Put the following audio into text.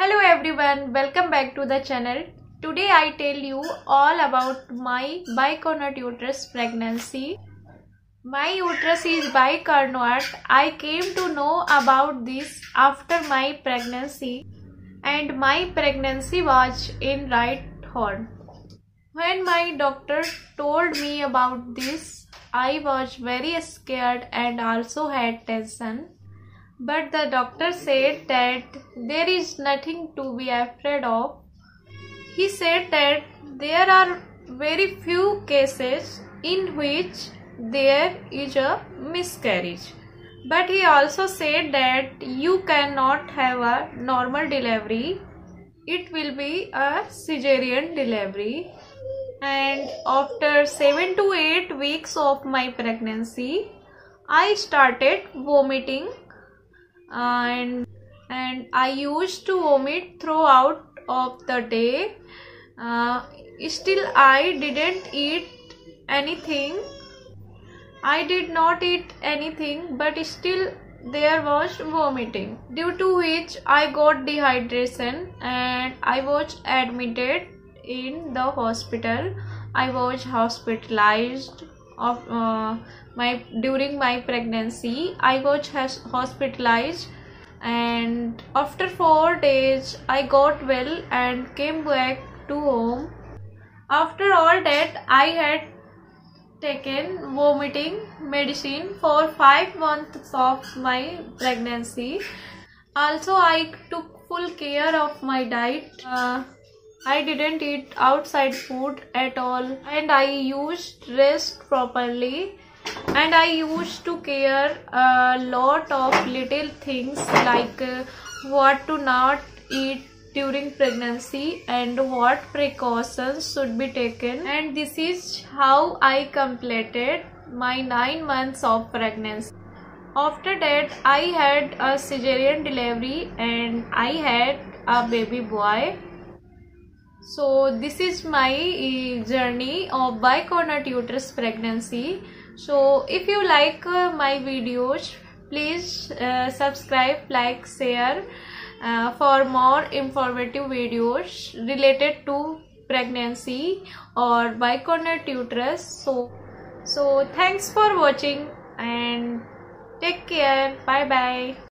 Hello everyone, welcome back to the channel. Today I tell you all about my bicornuate uterus pregnancy. My uterus is bicornuate. I came to know about this after my pregnancy, and my pregnancy was in right horn. When my doctor told me about this, I was very scared and also had tension. But the doctor said that there is nothing to be afraid of. He said that there are very few cases in which there is a miscarriage. But he also said that you cannot have a normal delivery. It will be a cesarean delivery. And after 7 to 8 weeks of my pregnancy, I started vomiting. And I used to vomit throughout of the day. Still I didn't eat anything. I did not eat anything, but still there was vomiting, due to which I got dehydration and I was admitted in the hospital. I was hospitalized during my pregnancy. I was hospitalized, and after 4 days I got well and came back to home. After all that, I had taken vomiting medicine for 5 months of my pregnancy. Also, I took full care of my diet. I didn't eat outside food at all, and I used rest properly, and I used to care a lot of little things like what to not eat during pregnancy and what precautions should be taken. And this is how I completed my 9 months of pregnancy. After that, I had a cesarean delivery and I had a baby boy. So this is my journey of bicornuate uterus pregnancy. So if you like my videos, please subscribe, like, share for more informative videos related to pregnancy or bicornuate uterus. So thanks for watching and take care. Bye bye.